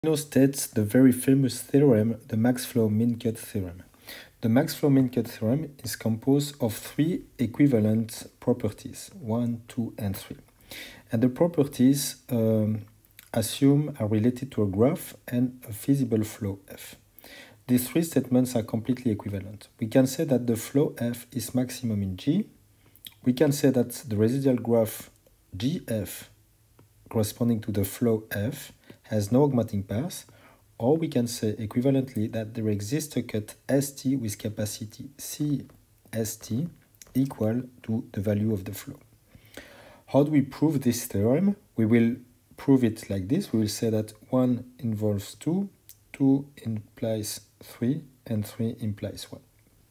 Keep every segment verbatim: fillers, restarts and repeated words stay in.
Now states the very famous theorem, the Max-Flow-Minkut theorem. The Max-Flow-Minkut theorem is composed of three equivalent properties, one, two, and three. And the properties um, assume are related to a graph and a feasible flow f. These three statements are completely equivalent. We can say that the flow f is maximum in G. We can say that the residual graph G F corresponding to the flow f has no augmenting path, or we can say equivalently that there exists a cut St with capacity C St equal to the value of the flow. How do we prove this theorem? We will prove it like this. We will say that one involves two, two implies three, and three implies one.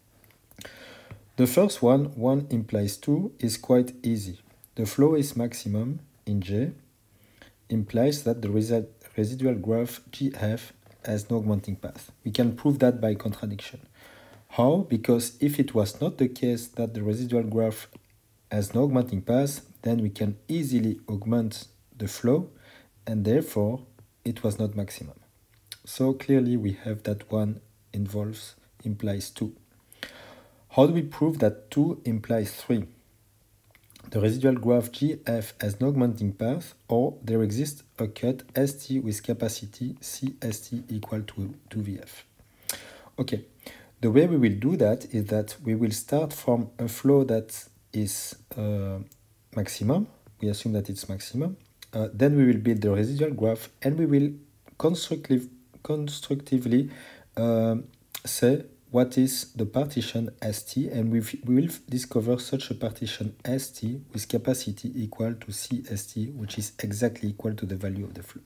The first one, one implies two, is quite easy. The flow is maximum in J, implies that the resi residual graph G F has no augmenting path. We can prove that by contradiction. How? Because if it was not the case that the residual graph has no augmenting path, then we can easily augment the flow, and therefore it was not maximum. So clearly we have that one involves implies two. How do we prove that two implies three? The residual graph G F has no augmenting path, or there exists a cut St with capacity C St equal to two V F. Okay, the way we will do that is that we will start from a flow that is uh, maximum. We assume that it's maximum. Uh, then we will build the residual graph, and we will constructive, constructively uh, say what is the partition St, and we will discover such a partition St with capacity equal to C St, which is exactly equal to the value of the flow.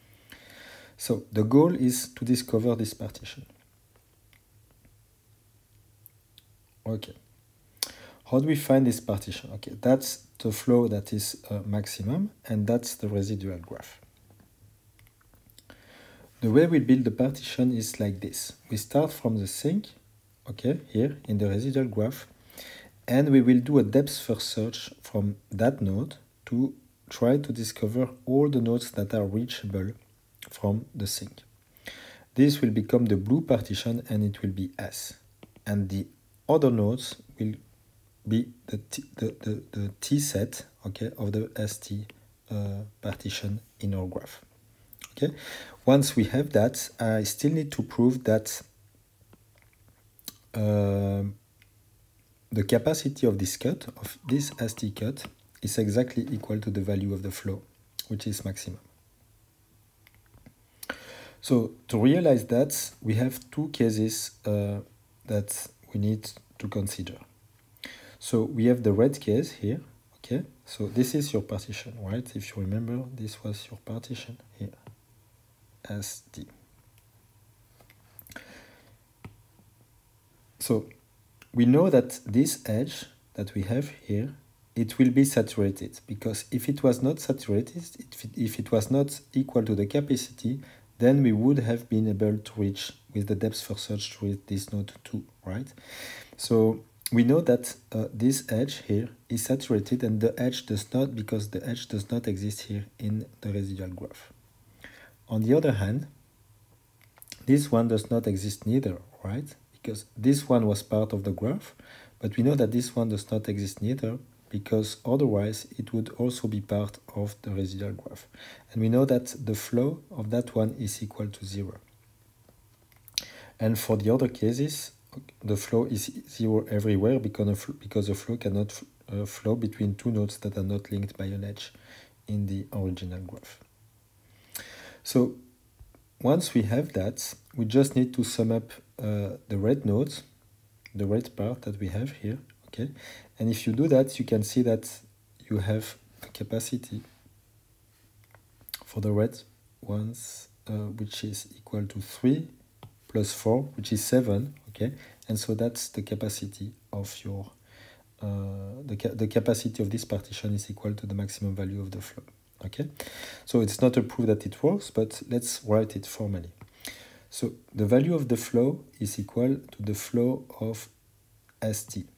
So the goal is to discover this partition. Okay. How do we find this partition? Okay, that's the flow that is uh, maximum, and that's the residual graph. The way we build the partition is like this. We start from the sink, okay, here in the residual graph, and we will do a depth first search from that node to try to discover all the nodes that are reachable from the sink. This will become the blue partition, and it will be S. And the other nodes will be the T, the, the, the T set, okay, of the St uh, partition in our graph. Okay. Once we have that, I still need to prove that uh, the capacity of this cut, of this St cut, is exactly equal to the value of the flow, which is maximum. So to realize that, we have two cases uh, that we need to consider. So we have the red case here, okay? So this is your partition, right? If you remember, this was your partition here. St. So we know that this edge that we have here, it will be saturated, because if it was not saturated, if it, if it was not equal to the capacity, then we would have been able to reach with the depth first search to reach this node two, right? So we know that uh, this edge here is saturated, and the edge does not, because the edge does not exist here in the residual graph. On the other hand, this one does not exist neither, right? Because this one was part of the graph, but we know that this one does not exist neither, because otherwise it would also be part of the residual graph. And we know that the flow of that one is equal to zero. And for the other cases, the flow is zero everywhere, because, because the flow cannot uh, flow between two nodes that are not linked by an edge in the original graph. So once we have that, we just need to sum up uh, the red nodes, the red part that we have here, okay? And if you do that, you can see that you have a capacity for the red ones, uh, which is equal to three plus four, which is seven, okay? And so that's the capacity of your, uh, the, ca the capacity of this partition is equal to the maximum value of the flow. Okay, so it's not a proof that it works, but let's write it formally. So the value of the flow is equal to the flow of St.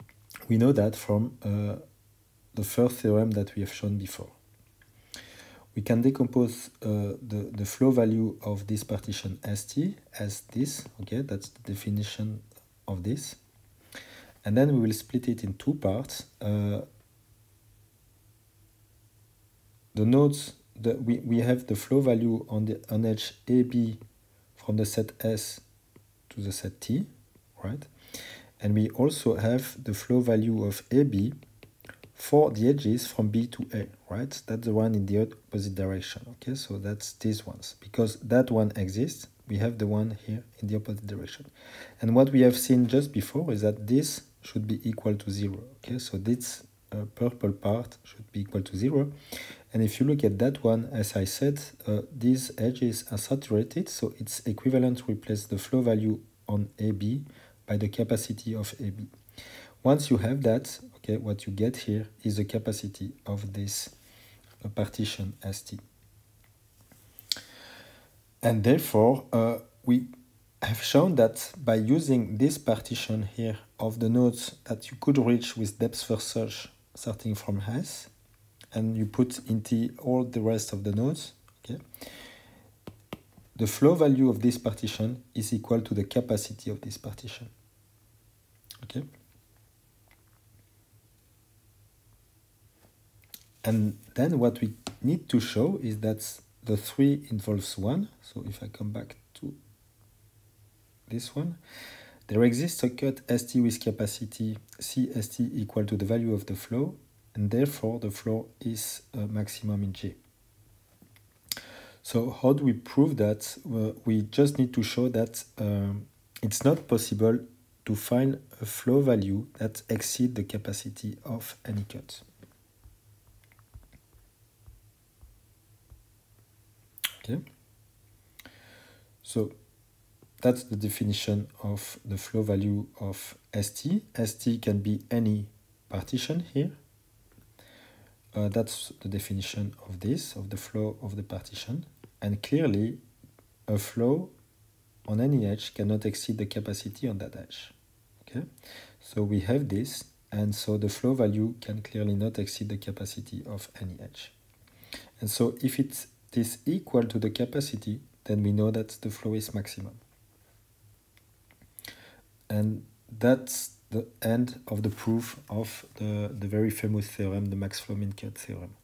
We know that from uh, the first theorem that we have shown before. we can decompose uh, the, the flow value of this partition St as this, okay, that's the definition of this. And then we will split it in two parts. Uh, the nodes, the, we, we have the flow value on the on edge A B from the set S to the set T, right? And we also have the flow value of A B for the edges from B to A, right? That's the one in the opposite direction, okay? So that's these ones. Because that one exists, we have the one here in the opposite direction. And what we have seen just before is that this should be equal to zero, okay? So this uh, purple part should be equal to zero. And if you look at that one, as I said, uh, these edges are saturated, so it's equivalent to replace the flow value on A B by the capacity of A B. Once you have that, okay, what you get here is the capacity of this uh, partition St. And therefore, uh, we have shown that by using this partition here of the nodes that you could reach with depth first search starting from S, and you put in T all the rest of the nodes, okay, the flow value of this partition is equal to the capacity of this partition, okay? And then what we need to show is that the three involves one. So if I come back to this one, there exists a cut St with capacity C St equal to the value of the flow, and therefore the flow is uh, maximum in J. So how do we prove that? Well, we just need to show that um, it's not possible to find a flow value that exceeds the capacity of any cut. Okay, so that's the definition of the flow value of St. St can be any partition here. Uh, that's the definition of this, of the flow of the partition. And clearly, a flow on any edge cannot exceed the capacity on that edge. Okay, so we have this, and so the flow value can clearly not exceed the capacity of any edge. And so if it's is equal to the capacity, then we know that the flow is maximum. And that's the end of the proof of the, the very famous theorem, the Max Flow Min Cut theorem.